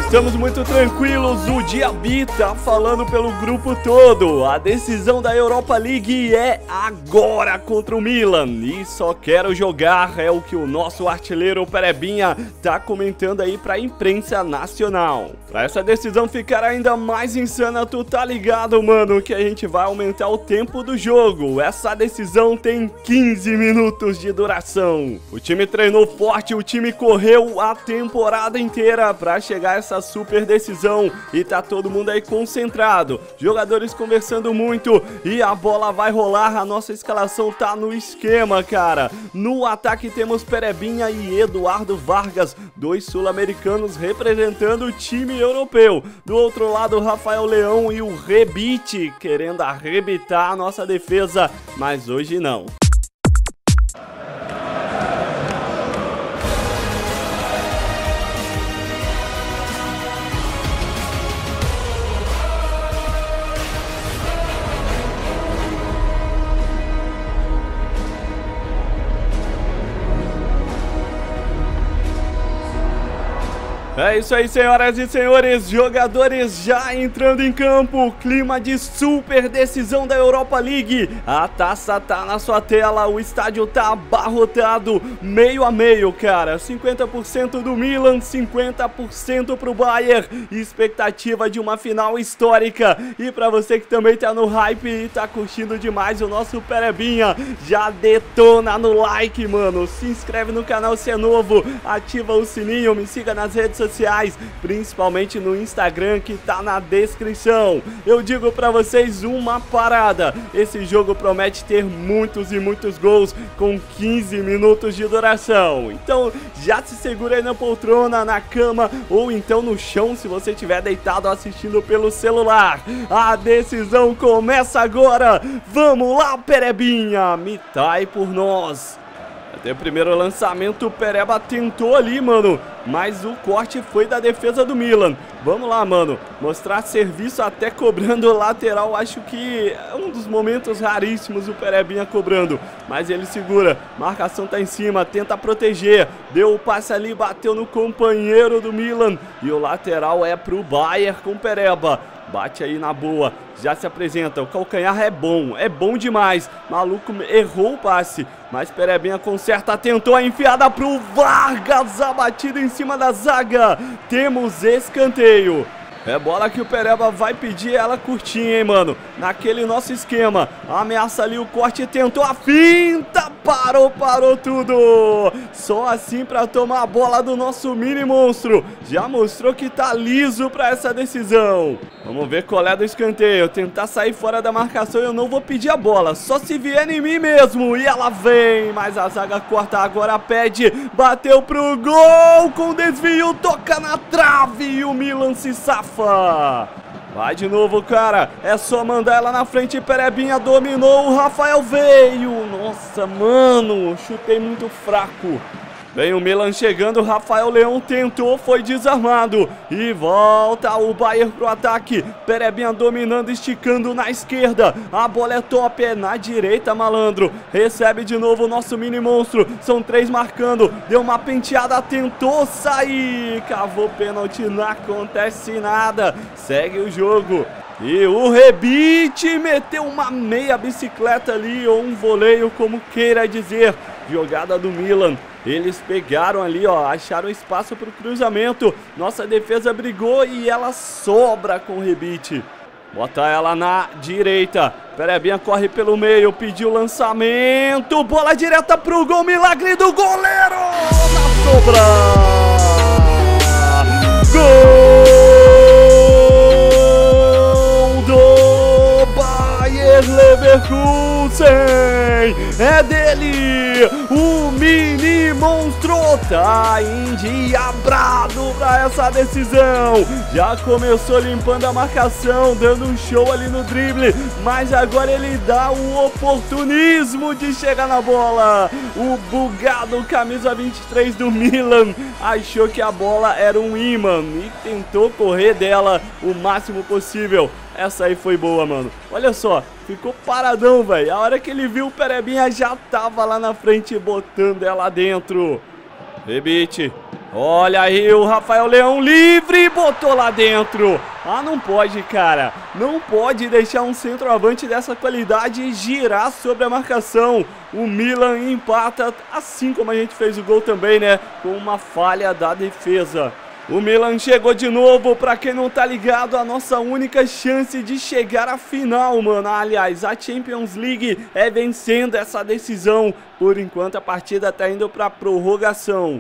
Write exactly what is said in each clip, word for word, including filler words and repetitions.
Estamos muito tranquilos, o Diaby tá falando pelo grupo todo. A decisão da Europa League é agora contra o Milan. E só quero jogar, é o que o nosso artilheiro Perebinha tá comentando aí pra imprensa nacional. Pra essa decisão ficar ainda mais insana, tu tá ligado, mano, que a gente vai aumentar o tempo do jogo. Essa decisão tem quinze minutos de duração. O time treinou forte, o time correu a temporada inteira pra chegar a essa super decisão e tá todo mundo aí concentrado, jogadores conversando muito e a bola vai rolar. A nossa escalação tá no esquema, cara. No ataque temos Perebinha e Eduardo Vargas, dois sul-americanos representando o time europeu. Do outro lado, Rafael Leão e o Rebite querendo arrebitar a nossa defesa, mas hoje não. É isso aí, senhoras e senhores, jogadores já entrando em campo, clima de super decisão da Europa League. A taça tá na sua tela, o estádio tá abarrotado, meio a meio, cara. cinquenta por cento do Milan, cinquenta por cento pro Bayern, expectativa de uma final histórica. E pra você que também tá no hype e tá curtindo demais o nosso Perebinha, já detona no like, mano. Se inscreve no canal se é novo, ativa o sininho, me siga nas redes sociais. sociais, principalmente no Instagram que tá na descrição. Eu digo pra vocês uma parada, esse jogo promete ter muitos e muitos gols com quinze minutos de duração. Então já se segura aí na poltrona, na cama ou então no chão se você estiver deitado assistindo pelo celular. A decisão começa agora. Vamos lá, Perebinha, mitai por nós. Até o primeiro lançamento, o Pereba tentou ali, mano, mas o corte foi da defesa do Milan. Vamos lá, mano, mostrar serviço até cobrando o lateral. Acho que é um dos momentos raríssimos o Perebinha cobrando, mas ele segura, marcação tá em cima, tenta proteger, deu o passe ali, bateu no companheiro do Milan e o lateral é pro Bayern com o Pereba. Bate aí na boa, já se apresenta, o calcanhar é bom, é bom demais. Maluco errou o passe, mas Perebinha conserta, tentou a enfiada pro Vargas, a batida em cima da zaga. Temos escanteio. É bola que o Pereba vai pedir ela curtinha, hein, mano. Naquele nosso esquema. Ameaça ali o corte, tentou a finta. Parou, parou tudo. Só assim pra tomar a bola do nosso mini monstro. Já mostrou que tá liso pra essa decisão. Vamos ver qual é do escanteio. Tentar sair fora da marcação, eu não vou pedir a bola. Só se vier em mim mesmo. E ela vem, mas a zaga corta, agora pede. Bateu pro gol com desvio, toca na trave e o Milan se safa. Vai de novo, cara. É só mandar ela na frente. Perebinha dominou. O Rafael veio. Nossa, mano. Chutei muito fraco. Vem o Milan chegando, Rafael Leão tentou, foi desarmado. E volta o Bayern pro ataque. Perebinha dominando, esticando na esquerda. A bola é top, é na direita, malandro. Recebe de novo o nosso mini monstro. São três marcando. Deu uma penteada, tentou sair. Cavou pênalti, não acontece nada. Segue o jogo. E o Rebite meteu uma meia bicicleta ali, ou um voleio, como queira dizer. Jogada do Milan. Eles pegaram ali, ó, acharam espaço para o cruzamento. Nossa defesa brigou e ela sobra com o Rebite. Bota ela na direita. Perebinha corre pelo meio, pediu lançamento. Bola direta pro gol, milagre do goleiro. Na sobra. Gol do Bayer Leverkusen. É dele, o mini monstro tá endiabrado pra essa decisão. Já começou limpando a marcação, dando um show ali no drible, mas agora ele dá o oportunismo de chegar na bola. O bugado camisa vinte e três do Milan achou que a bola era um imã e tentou correr dela o máximo possível. Essa aí foi boa, mano. Olha só, ficou paradão, velho. A hora que ele viu o Perebinha já tava lá na frente botando ela dentro. Rebite. Olha aí o Rafael Leão livre, botou lá dentro. Ah, não pode, cara. Não pode deixar um centroavante dessa qualidade girar sobre a marcação. O Milan empata, assim como a gente fez o gol também, né? Com uma falha da defesa. O Milan chegou de novo, pra quem não tá ligado, a nossa única chance de chegar à final, mano. Aliás, a Champions League é vencendo essa decisão. Por enquanto a partida tá indo pra prorrogação.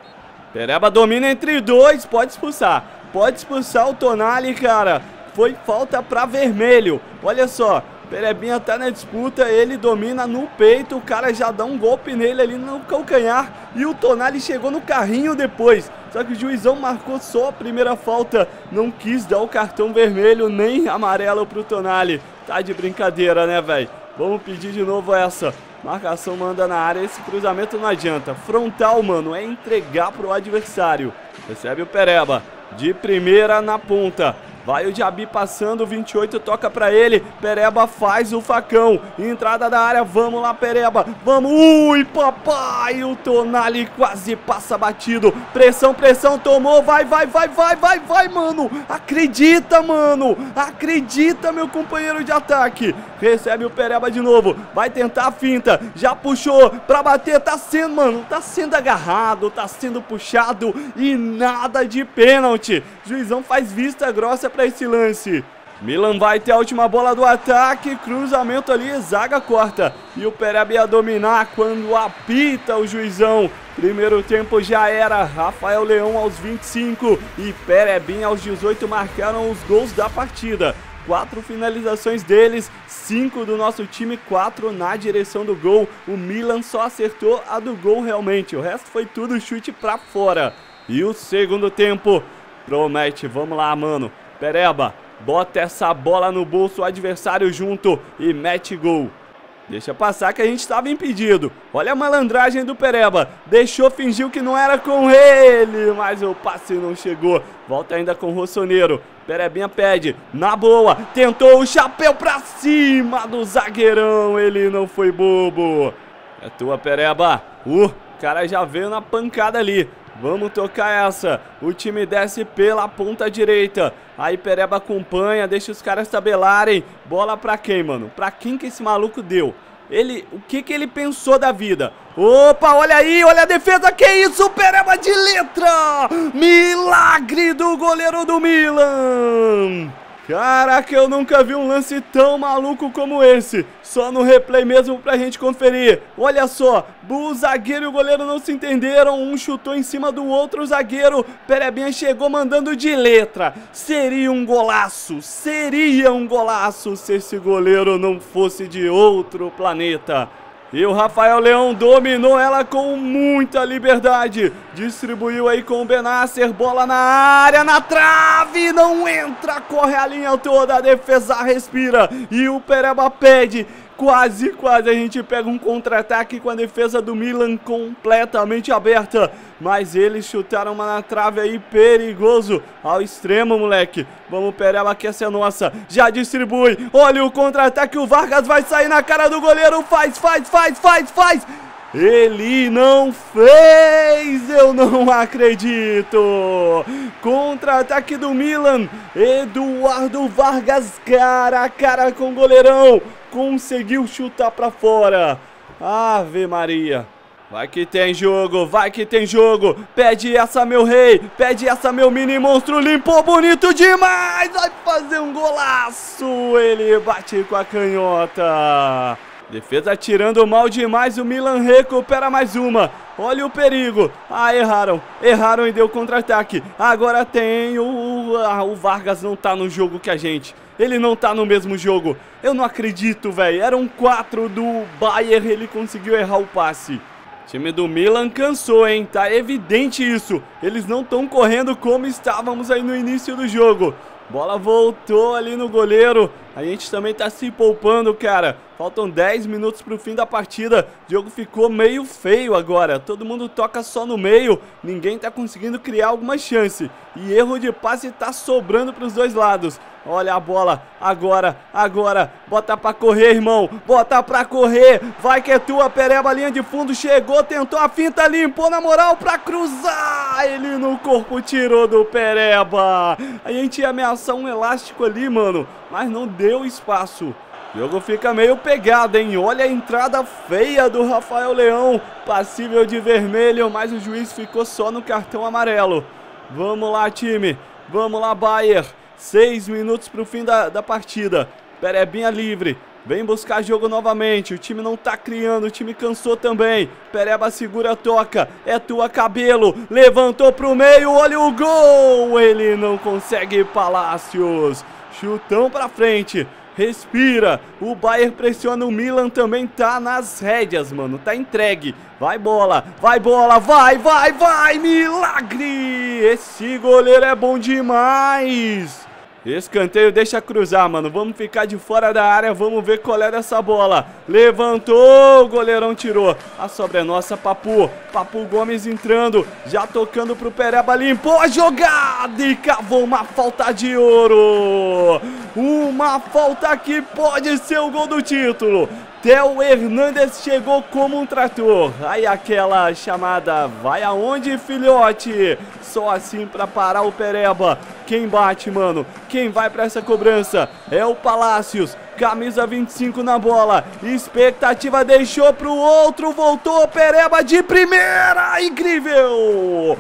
Pereba domina entre dois, pode expulsar. Pode expulsar o Tonali, cara. Foi falta pra vermelho. Olha só, Perebinha tá na disputa, ele domina no peito, o cara já dá um golpe nele ali no calcanhar. E o Tonali chegou no carrinho depois. Só que o juizão marcou só a primeira falta. Não quis dar o cartão vermelho nem amarelo pro Tonali. Tá de brincadeira, né, velho? Vamos pedir de novo essa. Marcação manda na área, esse cruzamento não adianta. Frontal, mano, é entregar pro adversário. Recebe o Pereba, de primeira na ponta. Vai o Diaby passando, vinte e oito toca pra ele. Pereba faz o facão. Entrada da área, vamos lá, Pereba. Vamos, ui, papai. O Tonali quase passa batido. Pressão, pressão, tomou. Vai, vai, vai, vai, vai, vai, mano. Acredita, mano. Acredita, meu companheiro de ataque. Recebe o Pereba de novo. Vai tentar a finta. Já puxou pra bater. Tá sendo, mano, tá sendo agarrado. Tá sendo puxado. E nada de pênalti. Juizão faz vista grossa pra esse lance. Milan vai ter a última bola do ataque. Cruzamento ali, zaga corta. E o Pereba ia dominar quando apita o juizão. Primeiro tempo já era. Rafael Leão aos vinte e cinco e Perebinha aos dezoito marcaram os gols da partida. Quatro finalizações deles, cinco do nosso time, quatro na direção do gol. O Milan só acertou a do gol realmente. O resto foi tudo chute pra fora. E o segundo tempo promete. Vamos lá, mano. Pereba, bota essa bola no bolso, o adversário junto e mete gol. Deixa passar que a gente estava impedido. Olha a malandragem do Pereba. Deixou, fingiu que não era com ele, mas o passe não chegou. Volta ainda com o Rossoneiro. Perebinha pede, na boa, tentou o chapéu pra cima do zagueirão. Ele não foi bobo. É tua, Pereba. Uh, o cara já veio na pancada ali. Vamos tocar essa. O time desce pela ponta direita. Aí Pereba acompanha, deixa os caras tabelarem. Bola pra quem, mano? Pra quem que esse maluco deu? Ele, o que que ele pensou da vida? Opa, olha aí, olha a defesa. Que isso, Pereba de letra! Milagre do goleiro do Milan! Caraca, eu nunca vi um lance tão maluco como esse. Só no replay mesmo pra gente conferir. Olha só, o zagueiro e o goleiro não se entenderam. Um chutou em cima do outro zagueiro. Perebinha chegou mandando de letra. Seria um golaço, seria um golaço se esse goleiro não fosse de outro planeta. E o Rafael Leão dominou ela com muita liberdade. Distribuiu aí com o Benasser. Bola na área, na trave. Não entra, corre a linha toda. A defesa respira. E o Pereba pede. Quase, quase a gente pega um contra-ataque com a defesa do Milan completamente aberta. Mas eles chutaram uma na trave aí, perigoso. Ao extremo, moleque. Vamos, Pereba, que essa é nossa. Já distribui. Olha o contra-ataque, o Vargas vai sair na cara do goleiro. Faz, faz, faz, faz, faz. Ele não fez, eu não acredito. Contra-ataque do Milan. Eduardo Vargas, cara a cara com o goleirão. Conseguiu chutar pra fora. Ave Maria. Vai que tem jogo, vai que tem jogo. Pede essa, meu rei. Pede essa, meu mini monstro. Limpou bonito demais. Vai fazer um golaço. Ele bate com a canhota. Defesa tirando mal demais. O Milan recupera mais uma. Olha o perigo. Ah, erraram. Erraram e deu contra-ataque. Agora tem o... Ah, o Vargas não tá no jogo que a gente. Ele não tá no mesmo jogo. Eu não acredito, velho. Eram quatro do Bayern. Ele conseguiu errar o passe. O time do Milan cansou, hein? Tá evidente isso. Eles não estão correndo como estávamos aí no início do jogo. Bola voltou ali no goleiro. A gente também tá se poupando, cara. Faltam dez minutos pro fim da partida. O jogo ficou meio feio agora. Todo mundo toca só no meio. Ninguém tá conseguindo criar alguma chance. E erro de passe tá sobrando pros dois lados. Olha a bola, agora, agora, bota pra correr, irmão, bota pra correr, vai que é tua, Pereba, linha de fundo, chegou, tentou a finta, limpou na moral pra cruzar, ele no corpo tirou do Pereba, a gente ia ameaçar um elástico ali, mano, mas não deu espaço. O jogo fica meio pegado, hein? Olha a entrada feia do Rafael Leão, passível de vermelho, mas o juiz ficou só no cartão amarelo. Vamos lá, time, vamos lá, Bayer. Seis minutos para o fim da, da partida. Perebinha livre. Vem buscar jogo novamente. O time não tá criando. O time cansou também. Pereba segura, toca. É tua, Cabelo. Levantou pro meio. Olha o gol. Ele não consegue, Palácios. Chutão pra frente. Respira. O Bayer pressiona. O Milan também tá nas rédeas, mano. Tá entregue. Vai bola. Vai bola. Vai, vai, vai. Milagre. Esse goleiro é bom demais. Escanteio, deixa cruzar, mano. Vamos ficar de fora da área. Vamos ver qual é dessa bola. Levantou, o goleirão tirou. A sobra é nossa, Papu. Papu Gomes entrando, já tocando pro Pereba. Limpou a jogada e cavou uma falta de ouro. Uma falta que pode ser o gol do título. Theo Hernandes chegou como um trator. Aí aquela chamada, vai aonde, filhote? Só assim pra parar o Pereba. Quem bate, mano? Quem vai pra essa cobrança? É o Palácios. Camisa vinte e cinco na bola. Expectativa deixou pro outro. Voltou o Pereba de primeira. Incrível.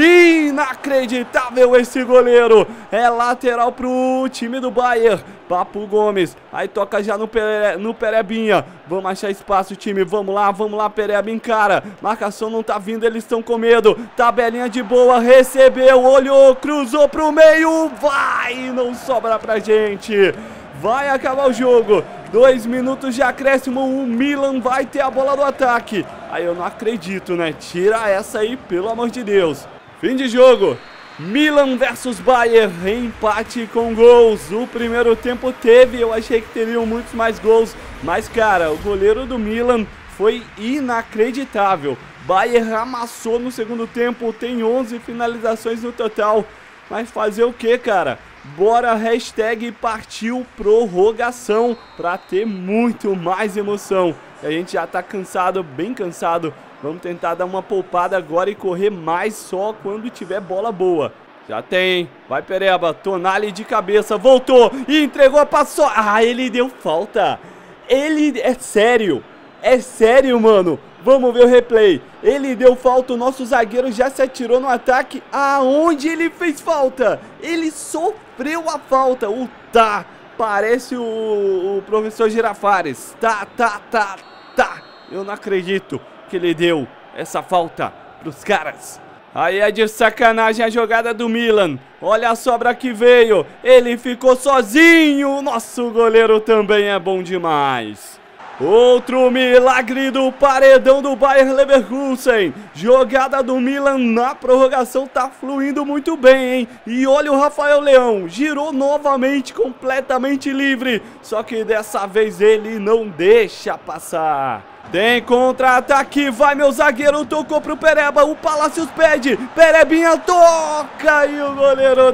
Inacreditável esse goleiro. É lateral pro time do Bayer. Papu Gomes. Aí toca já no, Pere... no Perebinha. Vamos achar espaço, time. Vamos lá, vamos lá, Pereba encara. Marcação não tá vindo, eles estão com medo. Tabelinha de boa, recebeu, olhou, cruzou pro meio. Vai, não sobra pra gente. Vai acabar o jogo. Dois minutos de acréscimo. O Milan vai ter a bola do ataque. Aí eu não acredito, né? Tira essa aí, pelo amor de Deus. Fim de jogo. Milan versus Bayer. Empate com gols. O primeiro tempo teve. Eu achei que teriam muitos mais gols. Mas, cara, o goleiro do Milan foi inacreditável. Bayer amassou no segundo tempo. Tem onze finalizações no total. Mas fazer o que, cara? Bora, hashtag partiu prorrogação, pra ter muito mais emoção. A gente já tá cansado, bem cansado. Vamos tentar dar uma poupada agora e correr mais só quando tiver bola boa. Já tem, vai Pereba, Tonali de cabeça, voltou e entregou, passou. Ah, ele deu falta. Ele, é sério, é sério, mano. Vamos ver o replay. Ele deu falta, o nosso zagueiro já se atirou no ataque. Aonde ele fez falta? Ele sofreu a falta. O tá, parece o, o professor Girafares. Tá, tá, tá, tá. Eu não acredito que ele deu essa falta pros caras. Aí é de sacanagem a jogada do Milan. Olha a sobra que veio. Ele ficou sozinho. Nosso goleiro também é bom demais. Outro milagre do paredão do Bayer Leverkusen. Jogada do Milan na prorrogação tá fluindo muito bem, hein? E olha o Rafael Leão, girou novamente completamente livre. Só que dessa vez ele não deixa passar. Tem contra-ataque, vai meu zagueiro, tocou pro Pereba, o Palácios pede, Perebinha toca e o goleiro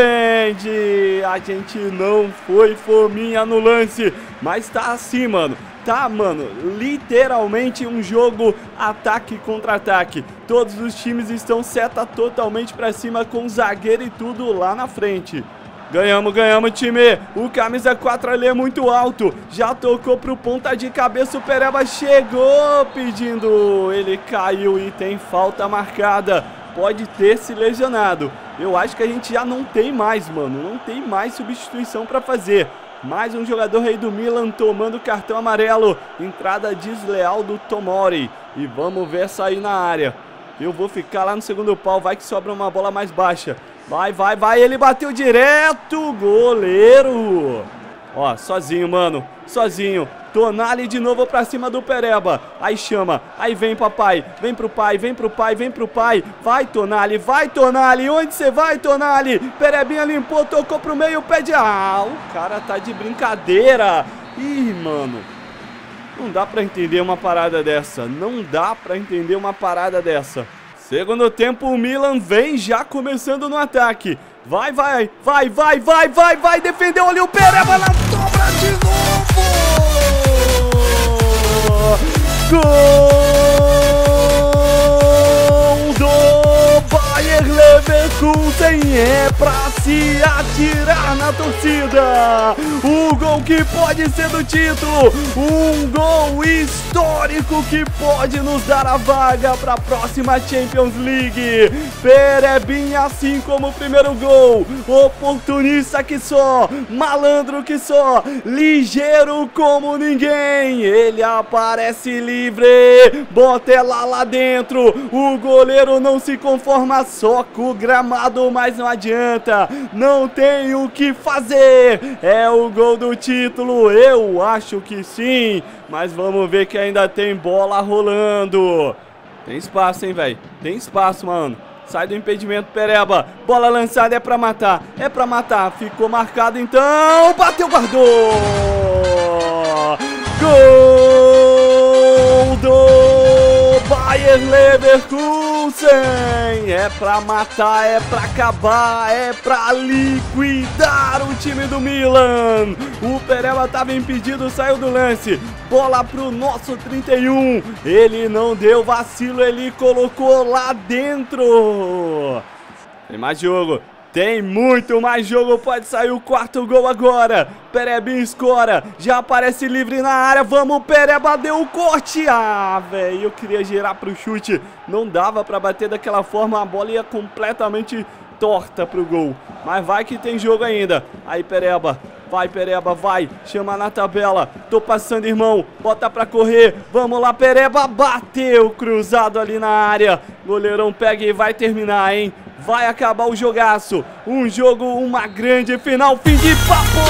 defende. A gente não foi fominha no lance, mas tá assim, mano. Tá, mano, literalmente um jogo ataque contra ataque. Todos os times estão seta totalmente pra cima com zagueiro e tudo lá na frente. Ganhamos, ganhamos, time. O camisa quatro ali é muito alto. Já tocou pro ponta de cabeça. O Pereba chegou pedindo. Ele caiu e tem falta marcada. Pode ter se lesionado. Eu acho que a gente já não tem mais, mano. Não tem mais substituição pra fazer. Mais um jogador aí do Milan tomando cartão amarelo. Entrada desleal do Tomori. E vamos ver sair na área. Eu vou ficar lá no segundo pau. Vai que sobra uma bola mais baixa. Vai, vai, vai. Ele bateu direto. Goleiro. Ó, sozinho, mano. Sozinho. Tonali de novo pra cima do Pereba. Aí chama. Aí vem, papai. Vem pro pai, vem pro pai, vem pro pai. Vai, Tonali, vai, Tonali. Onde você vai, Tonali? Perebinha limpou, tocou pro meio, pede. Ah, o cara tá de brincadeira. Ih, mano. Não dá pra entender uma parada dessa. Não dá pra entender uma parada dessa. Segundo tempo, o Milan vem já começando no ataque. Vai, vai, vai, vai, vai, vai, vai, defendeu ali o Pereba na sobra de novo! Gol do Bayer Leverkusen, é pra se atirar na torcida. O gol que pode ser do título, um gol histórico que pode nos dar a vaga para a próxima Champions League. Perebinha, assim como o primeiro gol, oportunista que só, malandro que só, ligeiro como ninguém. Ele aparece livre, bota ela lá dentro. O goleiro não se conforma só com o gramado, mas não adianta, não tem o que fazer. É o gol do título? Eu acho que sim, mas vamos ver que ainda tem bola rolando. Tem espaço, hein, velho? Tem espaço, mano. Sai do impedimento, Pereba. Bola lançada, é pra matar. É pra matar. Ficou marcado, então. Bateu, guardou. Gol do Bayer Leverkusen. É pra matar, é pra acabar, é pra liquidar o time do Milan. O Pereba tava impedido, saiu do lance. Bola pro nosso trinta e um. Ele não deu vacilo, ele colocou lá dentro. Tem mais jogo. Tem muito mais jogo, pode sair o quarto gol agora. Perebinha escora, já aparece livre na área. Vamos, Pereba, deu o corte. Ah, velho, eu queria girar pro chute. Não dava pra bater daquela forma, a bola ia completamente torta pro gol. Mas vai que tem jogo ainda. Aí, Pereba, vai, Pereba, vai. Chama na tabela, tô passando, irmão. Bota pra correr, vamos lá, Pereba. Bateu cruzado ali na área. Goleirão pega e vai terminar, hein. Vai acabar o jogaço. Um jogo, uma grande final. Fim de papo.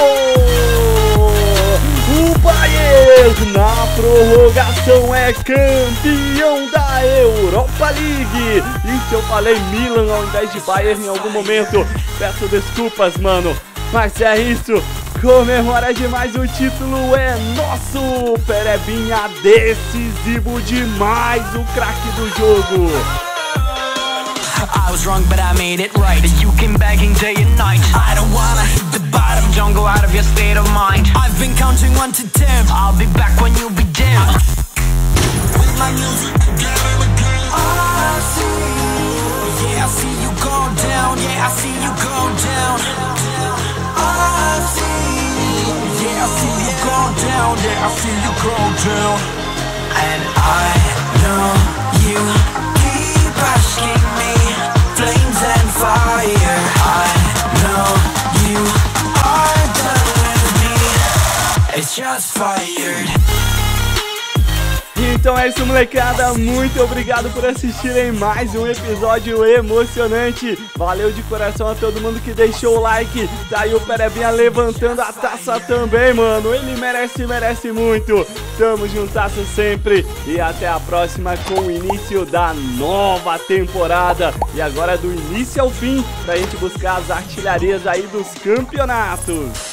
O Bayern na prorrogação é campeão da Europa League. E se eu falei Milan ao invés de Bayern em algum momento, peço desculpas, mano. Mas é isso. Comemora demais, o título é nosso. Perebinha decisivo demais, o craque do jogo. I was wrong, but I made it right. You came begging day and night. I don't wanna hit the bottom. Don't go out of your state of mind. I've been counting one to ten. I'll be back when you be down. With my music together again. I see, yeah, I see you go down. Yeah, I see you go down. I see, yeah, I see you go down. Yeah, I see you go down. And I know you keep asking me. Flames and fire, I know you are done with me. It's just fired. Então é isso, molecada, muito obrigado por assistirem mais um episódio emocionante. Valeu de coração a todo mundo que deixou o like. Tá aí o Perebinha levantando a taça também, mano. Ele merece, merece muito. Tamo juntasso sempre. E até a próxima com o início da nova temporada. E agora do início ao fim, pra gente buscar as artilharias aí dos campeonatos.